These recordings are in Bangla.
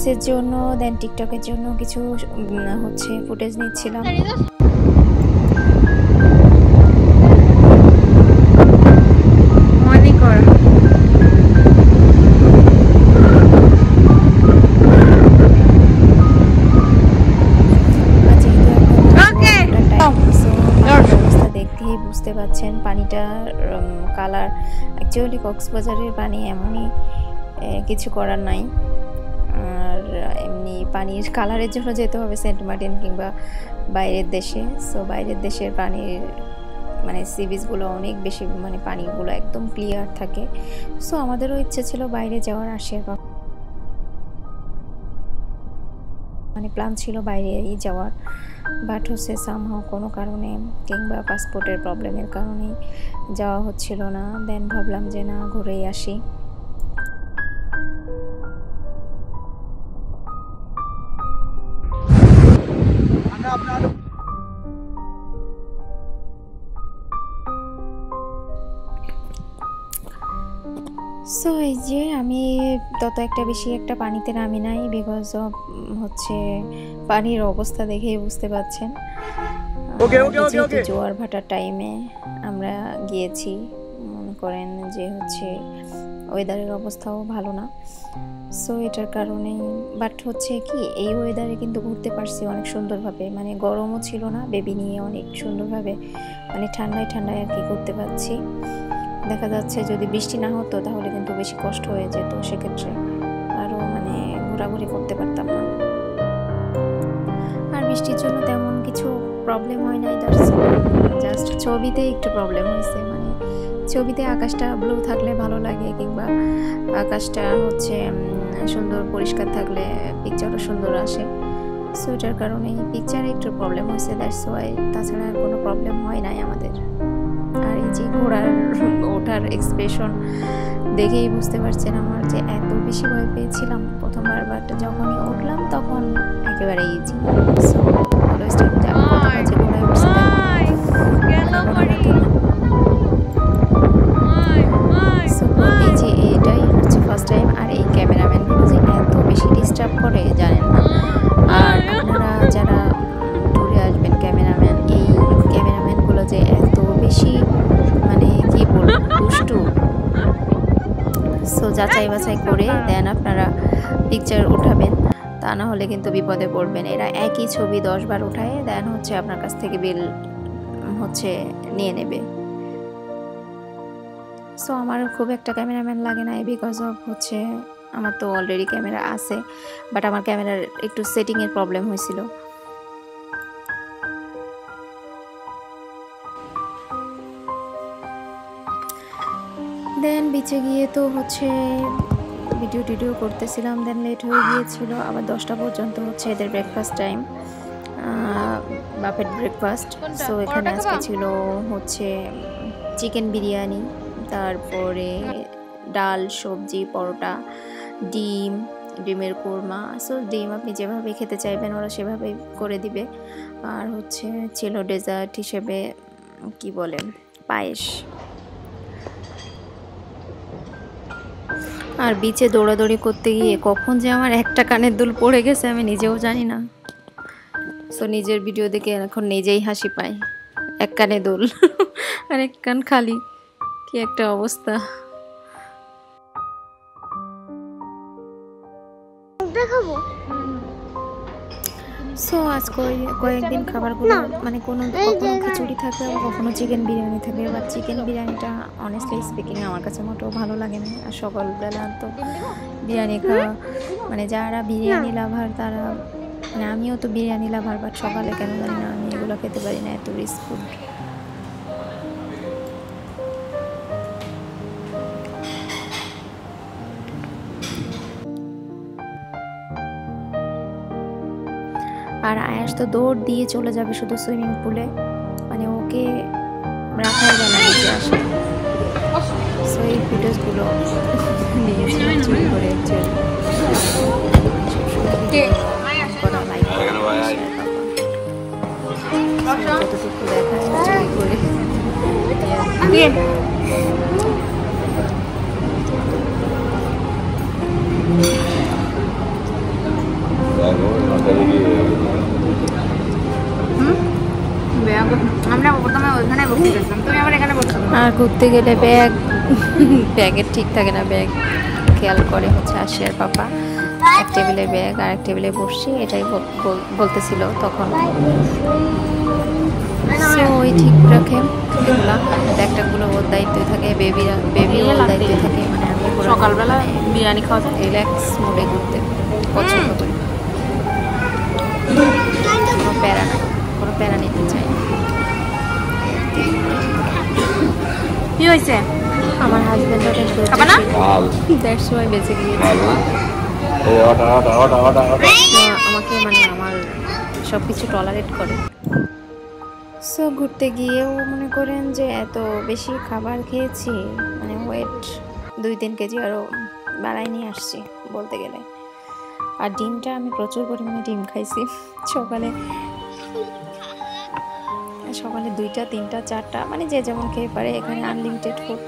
রিলসের জন্য দেন টিকটকের জন্য কিছু হচ্ছে ফুটেজ নিচ্ছিলাম। বুঝতে পাচ্ছেন পানিটার কালার, অ্যাকচুয়ালি কক্সবাজারের পানি এমনই, কিছু করার নাই। আর এমনি পানির কালারের জন্য যেতে হবে সেন্ট মার্টিন কিংবা বাইরের দেশে। সো বাইরের দেশের পানির মানে সি বিচগুলো অনেক বেশি, মানে পানিগুলো একদম ক্লিয়ার থাকে। সো আমাদেরও ইচ্ছে ছিল বাইরে যাওয়ার, আসার মানে প্ল্যান ছিল বাইরেই যাওয়ার, বাট হচ্ছে সামহাও কোনো কারণে কিংবা পাসপোর্টের প্রবলেমের কারণে যাওয়া হচ্ছিল না। দেন ভাবলাম যে না, ঘুরেই আসি। সো এই যে আমি তত একটা বেশি একটা পানিতে নামি নাই, বিকজ অফ হচ্ছে পানির অবস্থা দেখেই বুঝতে পাচ্ছেন। জোয়ার ভাটার টাইমে আমরা গিয়েছি, মনে করেন যে হচ্ছে ওয়েদারের অবস্থাও ভালো না। সো এটার কারণেই, বাট হচ্ছে কি এই ওয়েদারে কিন্তু ঘুরতে পারছি অনেক সুন্দরভাবে, মানে গরমও ছিল না, বেবি নিয়ে অনেক সুন্দরভাবে মানে ঠান্ডায় ঠান্ডায় আর কি করতে পারছি। দেখা যাচ্ছে যদি বৃষ্টি না হতো তাহলে কিন্তু বেশি কষ্ট হয়ে যেত, সেক্ষেত্রে আরও মানে ঘোরাঘুরি করতে পারতাম না। আর বৃষ্টির জন্য তেমন কিছু প্রবলেম হয় নাই, জাস্ট ছবিতে একটু প্রবলেম হয়েছে। মানে ছবিতে আকাশটা ব্লু থাকলে ভালো লাগে, কিংবা আকাশটা হচ্ছে সুন্দর পরিষ্কার থাকলে পিকচারও সুন্দর আসে। সো এটার কারণেই পিকচারে একটু প্রবলেম হয়েছে, দ্যাটস ওয়াই। তাছাড়া আর কোনো প্রবলেম হয় নাই আমাদের। আর এই যে ঘোড়ার ওঠার এক্সপ্রেশন দেখেই বুঝতে পারছেন আমার যে এত বেশি ভয় পেয়েছিলাম প্রথমবার, বাট যখনই উঠলাম তখন একেবারে ইজি। সো অলওয়েজ টাইম যে ঘোড়ায় উঠছি এই যে এটাই হচ্ছে ফার্স্ট টাইম। আর এই ক্যামেরাম্যানগুলো যে এত বেশি ডিস্টার্ব করে জানেন না। আর আপনারা যারা ট্যুরে আসবেন ক্যামেরাম্যান, এই ক্যামেরাম্যানগুলো যে এত বেশি মানে কি বলবো দুষ্টু। সো যাচাই বাছাই করে দেন আপনারা পিকচার উঠাবেন, তা না হলে কিন্তু বিপদে পড়বেন। এরা একই ছবি 10 বার উঠায় দেন হচ্ছে আপনার কাছ থেকে বিল হচ্ছে নিয়ে নেবে। সো আমার খুব একটা ক্যামেরাম্যান লাগে না, বিকজ অফ হচ্ছে আমার তো অলরেডি ক্যামেরা আছে, বাট আমার ক্যামেরার একটু সেটিংয়ের প্রবলেম হয়েছিল। দেন বিচে গিয়ে তো হচ্ছে ভিডিও করতেছিলাম, দেন লেট হয়ে গিয়েছিল। আবার 10টা পর্যন্ত হচ্ছে এদের breakfast time, buffet breakfast. So এখানে আজকে ছিল হচ্ছে চিকেন বিরিয়ানি, তারপরে ডাল, সবজি, পরোটা, ডিমের কোরমা। সো ডিম আপনি যেভাবে খেতে চাইবেন ওরা সেভাবে করে দিবে। আর হচ্ছে ছিল ডেজার্ট হিসেবে কি বলে পায়েস। আর বিচে দৌড়াদৌড়ি করতে গিয়ে কখন যে আমার একটা কানের দুল পড়ে গেছে আমি নিজেও জানি না। সো নিজের ভিডিও দেখে এখন নিজেই হাসি পায়। এক কানে দুল আর এক কান খালি, কি একটা অবস্থা। সো আজ কয়েকদিন খাবারগুলো মানে কখনো খিচুড়ি থাকবে, কখনো চিকেন বিরিয়ানি থাকবে। বা চিকেন বিরিয়ানিটা অনেস্টলি স্পিকিং আমার কাছে মোটেও ভালো লাগে না। আর সকালবেলা তো বিরিয়ানি খাওয়া, মানে যারা বিরিয়ানি লাভার তারা, মানে আমিও তো বিরিয়ানি লাভার, বাট সকালে কেন জানি না আমি এগুলো খেতে পারি না, এত রিচ ফুড। আর আয়াস তো দৌড় দিয়ে চলে যাবে শুধু সুইমিং পুলে, মানে ওকে রাখাই গেল নিচে আসে। সো এই ভিডিওসগুলো নিয়েছিলাম চুরি করে যতটুকু দেখা চুরি করে। আর ঘুরতে গেলে ব্যাগের ঠিক থাকে না, ব্যাগ খেয়াল করে হচ্ছে আশিয়ার পাপা। এক টেবিলে ব্যাগ আর এক টেবিলে বসছি, এটাই বলতেছিল তখন। ওই ঠিক রাখে এগুলা, ব্যাগটাগুলো ওর দায়িত্বে থাকে, বেবিও ওর দায়িত্বে থাকে। মানে আমি সকালবেলা বিরিয়ানি খাওয়া রিল্যাক্স মোডে ঘুরতে পছন্দ করি, কোনো প্যারা নাই, কোনো প্যারা নিতে চাই না। কি হয়েছে? আমার হাজব্যান্ড দ্যাটস ওয়াই বেঁচে গিয়েছে। আমাকে মানে আমার সব কিছু টলারেট করে। সো ঘুরতে গিয়েও মনে করেন যে এত বেশি খাবার খেয়েছি, মানে ওয়েট 2-3 কেজি আরও বাড়াই নিয়ে আসছি বলতে গেলে। আর ডিমটা আমি প্রচুর পরিমাণে ডিম খাইছি। সকালে 2টা 3টা 4টা, মানে যে যেমন খেয়ে পারে, এখানে আনলিমিটেড ফুড।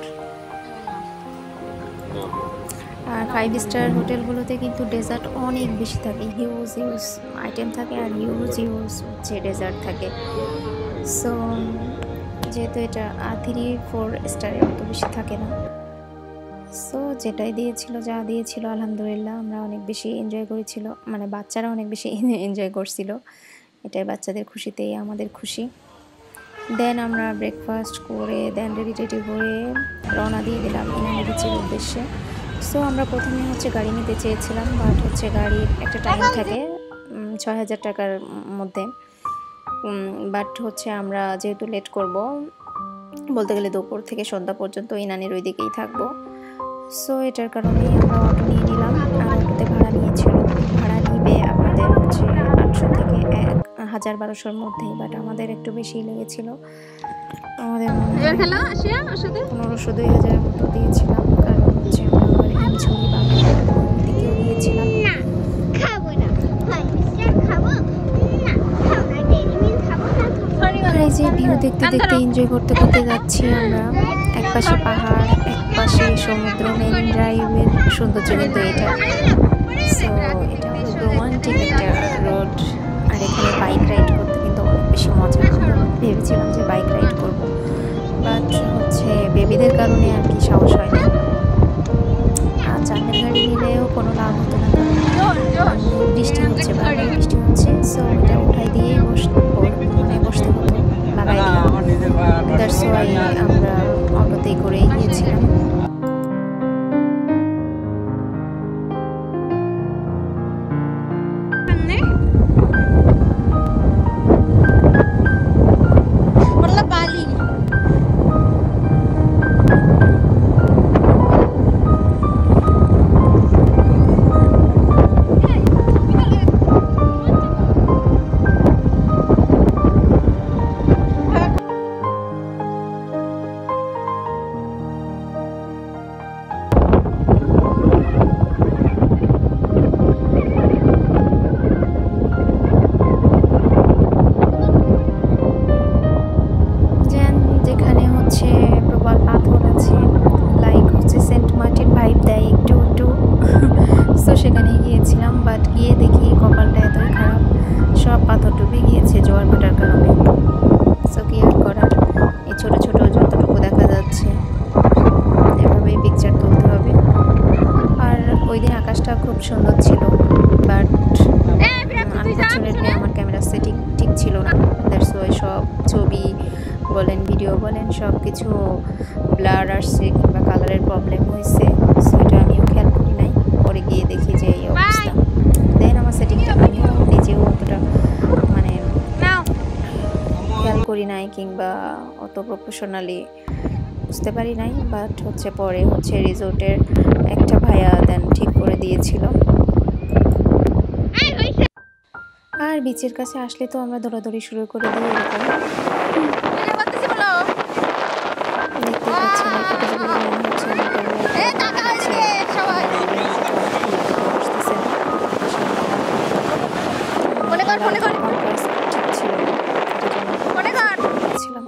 আর 5 স্টার হোটেলগুলোতে কিন্তু ডেজার্ট অনেক বেশি থাকে, হিউজ আইটেম থাকে, আর হিউজ হচ্ছে ডেজার্ট থাকে। সো যেহেতু এটা 3-4 স্টারে অত বেশি থাকে না, সো যেটাই যা দিয়েছিল আলহামদুলিল্লাহ আমরা অনেক বেশি এনজয় করেছিল, মানে বাচ্চারা অনেক বেশি এনজয় করছিল। এটাই বাচ্চাদের খুশিতেই আমাদের খুশি। দেন আমরা ব্রেকফাস্ট করে দেন রেডি হয়ে রওনা দিয়ে দিলাম ইনানি বিচের উদ্দেশ্যে। সো আমরা প্রথমে হচ্ছে গাড়ি নিতে চেয়েছিলাম, বাট হচ্ছে গাড়ির একটা টাইম থাকে 6,000 টাকার মধ্যে। বাট হচ্ছে আমরা যেহেতু লেট করব, বলতে গেলে দুপুর থেকে সন্ধ্যা পর্যন্ত ইনানির ওই দিকেই থাকবো, সো এটার কারণেই আমরা অটো নিয়ে নিলাম। আর অটোতে ভাড়া নিবে আমাদের হচ্ছে 800 থেকে 1,000-1,200-র মধ্যেই, বাট আমাদের একটু বেশি লেগেছিল। আমাদের 1,500-2,000-এর মতো দিয়েছিলাম, কারণ হচ্ছে আমরা হিমছড়ি বা দিকেও গিয়েছিলাম। এই যে ভিউ দেখতে এনজয় করতে যাচ্ছি আমরা। এক পাশে পাহাড়, এক পাশে সমুদ্র, মেরিন ড্রাইভের সৌন্দর্য কিন্তু এটা। সো এটা রোমান্টিক একটা রোড। আর এখানে বাইক রাইড করতে কিন্তু অনেক বেশি মজা। আমরা ভেবেছিলাম যে বাইক রাইড করব, বাট হচ্ছে বেবিদের কারণে আর কি সাহস হয় না। আর চাঁদের গাড়ি নিলেও কোনো লাভ হতো না, কারণ বৃষ্টি হচ্ছে। সো এটা উঠাই দিয়েই বসতে হতো, লাগাই দিলাম। দ্যাটস ওয়াই আমরা অটোতেই করে গিয়েছিলাম। সেখানে গিয়েছিলাম, বাট গিয়ে দেখি কপালটা এতই খারাপ, সব পাথর ডুবে গিয়েছে জোয়ার ভাটার কারণে। সো কি আর করার, এই ছোট যতটুকু দেখা যাচ্ছে এভাবেই পিকচার তুলতে হবে। আর ওই দিন আকাশটা খুব সুন্দর ছিল, বাট আনফরচুনেটলি আমার ক্যামেরা সেটিং ঠিক ছিল না। দ্যাটস ওয়াই সব ছবি বলেন, ভিডিও বলেন, সব কিছু ব্লার আসছে কিংবা কালারের প্রবলেম হয়েছে। সো এটা আমিও খেয়াল করি নাই, পরে গিয়ে দেখি যে এই অবস্থা। দেন আমার সেটিংটা আমিও নিজেও অতটা মানে খেয়াল করি নাই কিংবা অত প্রফেশনালি বুঝতে পারি নাই, বাট হচ্ছে পরে হচ্ছে রিসোর্টের একটা ভাইয়া দেন ঠিক করে দিয়েছিল। আর বিচের কাছে আসলে তো আমরা দৌড়াদৌড়ি শুরু করে দিই এরকম। দেখতে পাচ্ছেন ঠিক ছিল ছিলাম।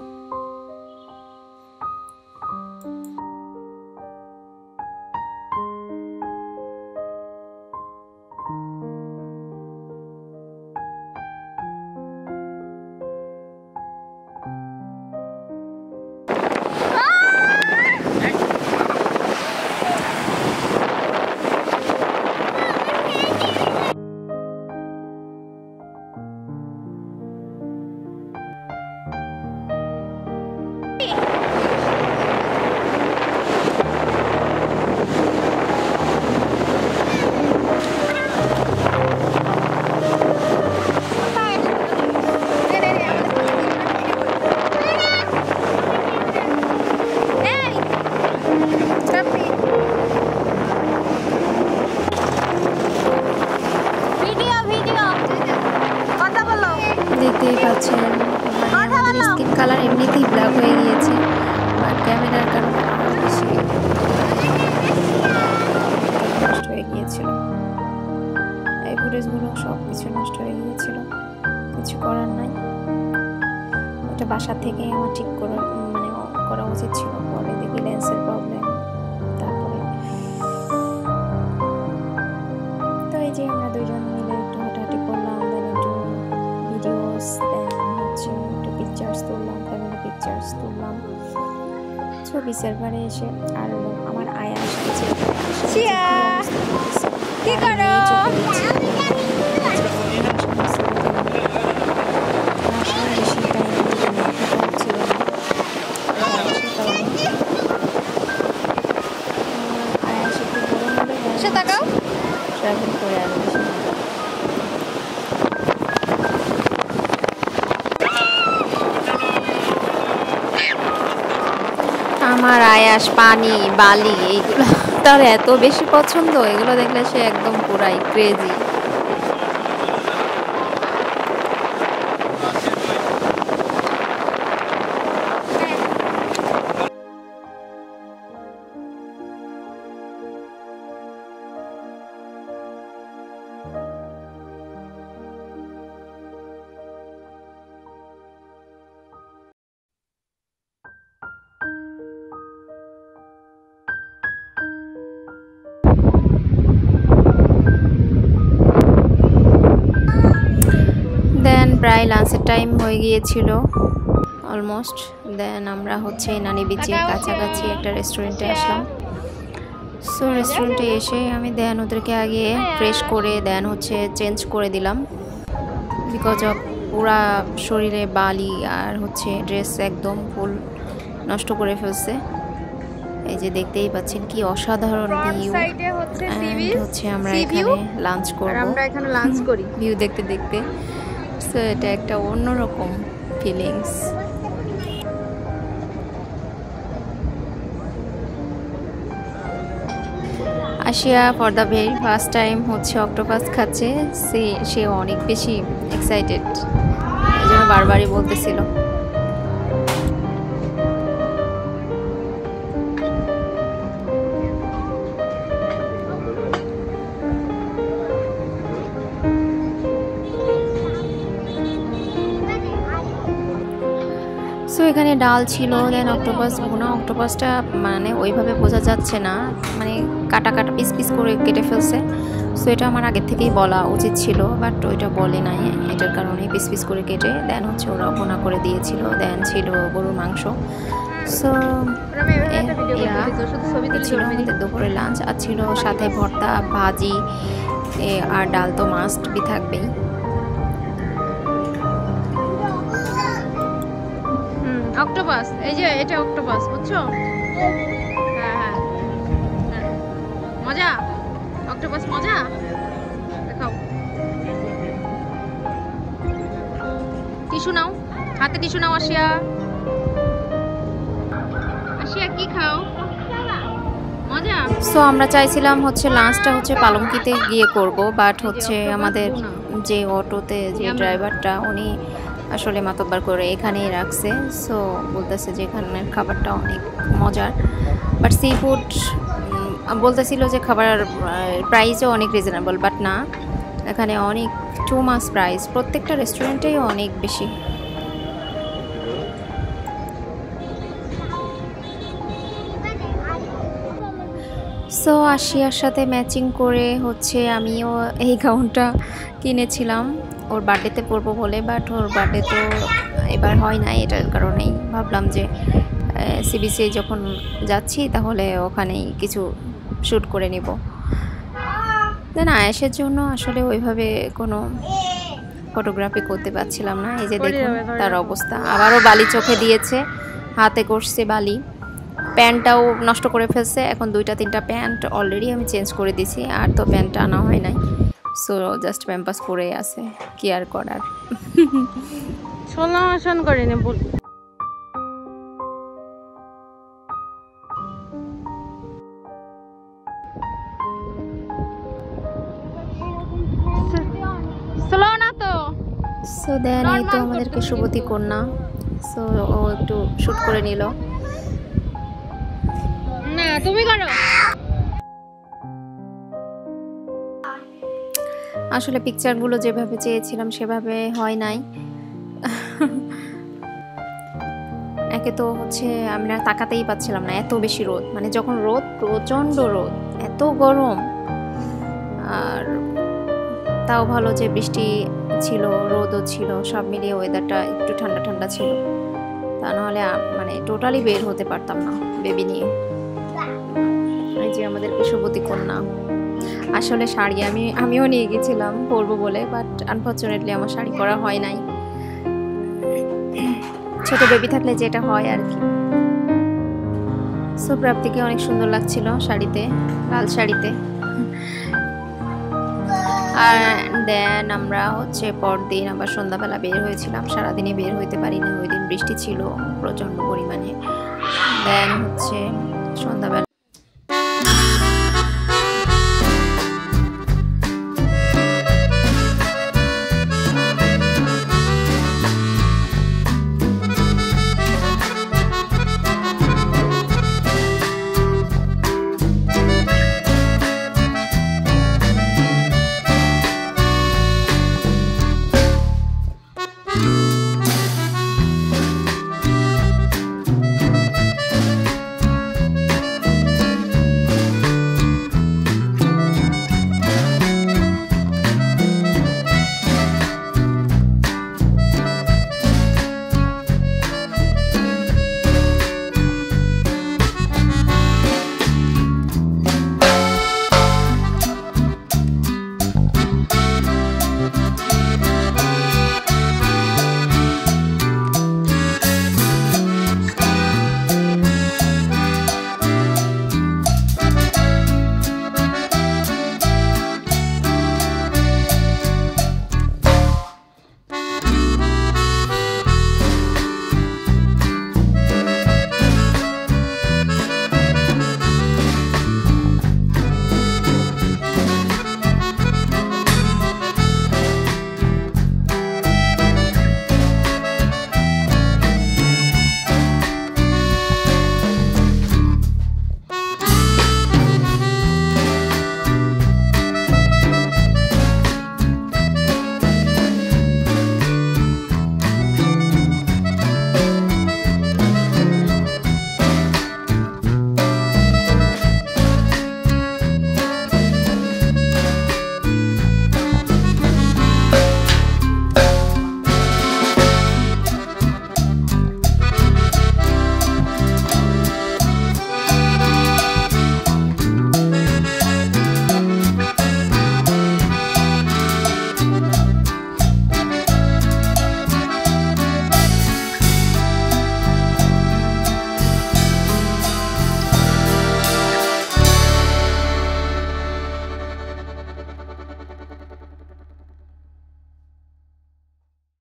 দেখতেই পাচ্ছেন মানে আমাদের স্কিন কালার এমনিতেই ব্ল্যাক হয়ে গিয়েছে, বাট ক্যামেরার কারণে আরও বেশি নষ্ট হয়ে গিয়েছিল। এই ফুটেজগুলো সব কিছু নষ্ট হয়ে গিয়েছিল, কিছু করার নাই। এটা বাসা থেকে আমার ঠিক করে মানে করা উচিত ছিল, পরে দেখি লেন্সের প্রবলেম। তারপরে তো এই যে আমরা দুজন মিলে একটু হাঁটাহাঁটি করলাম, দেন একটু ভিডিওস, দেন হচ্ছে একটু পিকচার্স তুললাম, ফ্যামিলি পিকচার্স তুললাম। ছবি সার্ভারে এসে আর আমার আয়া আসছে, কি করো ট্রাভেল করে আরো বেশি আমার আয়াস পানি বালি এইগুলো তার এত বেশি পছন্দ, এগুলো দেখলে সে একদম পুরাই ক্রেজি। দেন প্রায় লাঞ্চের টাইম হয়ে গিয়েছিল অলমোস্ট। দেন আমরা হচ্ছে নানি বিচের কাছাকাছি একটা রেস্টুরেন্টে আসলাম। সো রেস্টুরেন্টে এসে আমি দেন ওদেরকে আগে ফ্রেশ করে দেন হচ্ছে চেঞ্জ করে দিলাম, বিকজ অফ পুরা শরীরে বালি আর হচ্ছে ড্রেস একদম ফুল নষ্ট করে ফেলছে। এই যে দেখতেই পাচ্ছেন কি অসাধারণ ভিউ, হচ্ছে আমরা এখানে লাঞ্চ করব, আমরা এখানে লাঞ্চ করি ভিউ দেখতে দেখতে। সো এটা একটা অন্যরকম feelings. Ashiya for the very first time হচ্ছে অক্টোপাস খাচ্ছে, সে অনেক বেশি এক্সাইটেড, এই জন্য বারবারই বলতেছিল। সো এখানে ডাল ছিল, দেন অক্টোপাস ভুনা। অক্টোপাসটা মানে ওইভাবে বোঝা যাচ্ছে না, মানে কাটা কাটা পিস পিস করে কেটে ফেলছে। সো এটা আমার আগের থেকেই বলা উচিত ছিল, বাট ওইটা বলে নাই, এটার কারণে পিস পিস করে কেটে দেন হচ্ছে ওরা ভুনা করে দিয়েছিল। দেন ছিল গরুর মাংস। সো ছিল আমাদের দুপুরের লাঞ্চ, আর ছিল সাথে ভর্তা, ভাজি আর ডাল তো মাস্ট বি থাকবেই। অক্টোপাস, এই যে এটা অক্টোপাস, বুঝছো? হ্যাঁ হ্যাঁ, মজা অক্টোপাস, মজা। দেখাও, টিস্যু নাও, হাতে টিস্যু নাও। আশিয়া, আশিয়া কি খাও? মজা। সো আমরা চাইছিলাম হচ্ছে লাঞ্চটা হচ্ছে পালঙ্কিতে গিয়ে করব, বাট হচ্ছে আমাদের যে অটোতে যে ড্রাইভারটা উনি আসলে মাতব্বার করে এখানেই রাখছে। সো বলতেছে যে এখানের খাবারটা অনেক মজার, বাট সি ফুড বলতেছিল যে খাবার প্রাইসও অনেক রিজনেবল, বাট না, এখানে অনেক টু মাচ প্রাইস, প্রত্যেকটা রেস্টুরেন্টেই অনেক বেশি। সো আশিয়ার সাথে ম্যাচিং করে হচ্ছে আমিও এই গাউনটা কিনেছিলাম ওর বার্থডেতে পরবো বলে, বাট ওর বার্থডে তো এবার হয় না, এটার কারণেই ভাবলাম যে সিবিসি যখন যাচ্ছি তাহলে ওখানেই কিছু শ্যুট করে নিব। দেন আয়েশের জন্য আসলে ওইভাবে কোনো ফটোগ্রাফি করতে পারছিলাম না। এই যে দেখুন তার অবস্থা, আবারও বালি চোখে দিয়েছে, হাতে করছে বালি, প্যান্টটাও নষ্ট করে ফেলছে। এখন 2-3টা প্যান্ট অলরেডি আমি চেঞ্জ করে দিছি, আর তো প্যান্টটা আনা হয় নাই, সো জাস্ট প্যাম্পাস পরে আছে, কি আর করার। সোলাশন করিনি বল। স্লো না তো। সো দেন এই তো আমাদেরকে শুভতী কন্যা, সো ও একটু শুট করে নিল। না তুমি করো। আসলে পিকচারগুলো যেভাবে চেয়েছিলাম সেভাবে হয় নাই। একে তো হচ্ছে আমরা তাকাতেই পাচ্ছিলাম না, এত বেশি রোদ, মানে যখন রোদ, প্রচণ্ড রোদ, এত গরম। আর তাও ভালো যে বৃষ্টি ছিল, রোদও ছিল, সব মিলিয়ে ওয়েদারটা একটু ঠান্ডা ঠান্ডা ছিল, তা নাহলে মানে টোটালি বের হতে পারতাম না বেবি নিয়ে। এই যে আমাদেরকে শুভতী কন্যা। আসলে শাড়ি আমিও নিয়ে গেছিলাম পরবো বলে, বাট আনফর্চুনেটলি আমার শাড়ি পরা হয় নাই। ছোট বেবি থাকলে যেটা হয় আর কি। সো প্রাপ্তিকে অনেক সুন্দর লাগছিল শাড়িতে, লাল শাড়িতে। আর দেন আমরা হচ্ছে পরদিন আবার সন্ধ্যাবেলা বের হয়েছিলাম, সারাদিনে বের হইতে পারি না, ওই দিন বৃষ্টি ছিল প্রচণ্ড পরিমাণে। দেন হচ্ছে সন্ধ্যাবেলা